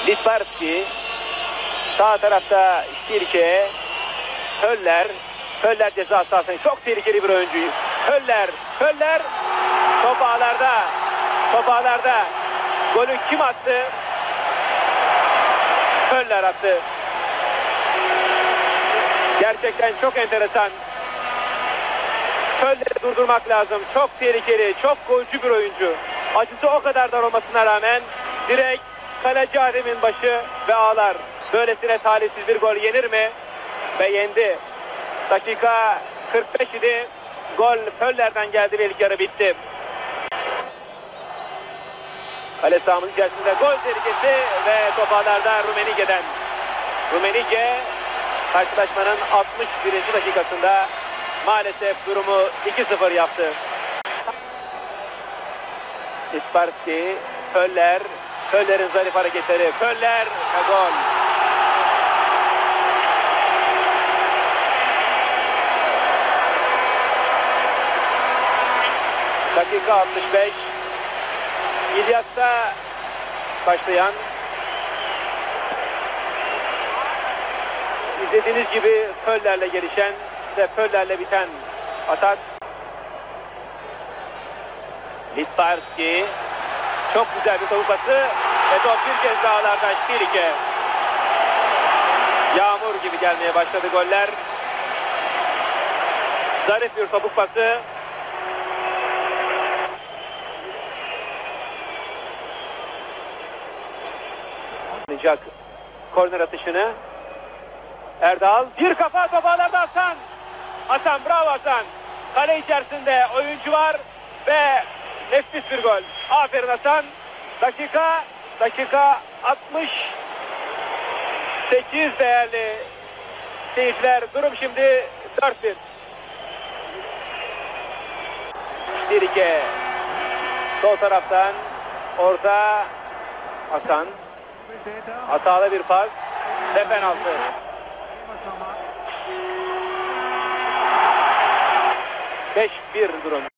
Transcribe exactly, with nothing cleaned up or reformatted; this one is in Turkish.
Litbarski. Sağ tarafta Ştirke. Höller. Höller ceza sahasında çok tehlikeli bir oyuncu. Höller. Höller. Top ağlarda. Top ağlarda. Golü kim attı? Höller attı. Gerçekten çok enteresan. Höller'i durdurmak lazım. Çok tehlikeli, çok golcü bir oyuncu. Açısı o kadar dar olmasına rağmen direkt kaleci Adem'in başı ve ağlar. Böylesine talihsiz bir gol yenir mi? Ve yendi. Dakika kırk beş idi. Gol Höller'den geldi ve ilk yarı bitti. Kale sahamız içerisinde gol tehlikesi ve top ağlarda Rummenigge'den. Rummenigge karşılaşmanın altmış birinci dakikasında maalesef durumu iki sıfır yaptı. Litbarski, Höller, Höller'in zarif hareketleri, Höller ve gol. Dakika altmış beş. İlyas'ta başlayan, izlediğiniz gibi Höller'le gelişen ve Höller'le biten atak. Litbarski, çok güzel bir topu pası ve top bir kez daha ağlardan Ştirke. Yağmur gibi gelmeye başladı goller. Zarif bir topuk pası. Jack korner atışını. Erdal bir kafa, top ağlarda Hasan. Hasan, bravo Hasan. Kale içerisinde oyuncu var ve nefis bir gol. Aferin Hasan. Dakika dakika altmış sekiz değerli seyirciler. Durum şimdi dört bir. Ştirke sol taraftan orta Hasan. Hatalı bir pas ve penaltı. beş bir durum.